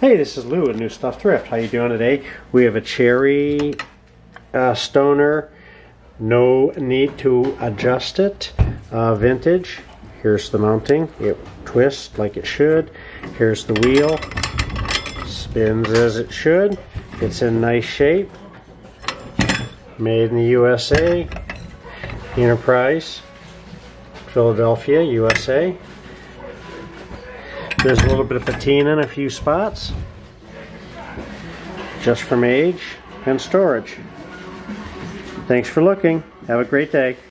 Hey, this is Lou at Nüstuff Thrift. How you doing today? We have a cherry stoner, no need to adjust it, vintage. Here's the mounting. It twists like it should. Here's the wheel. Spins as it should. It's in nice shape. Made in the USA. Enterprise, Philadelphia, USA. There's a little bit of patina in a few spots, just from age and storage. Thanks for looking. Have a great day.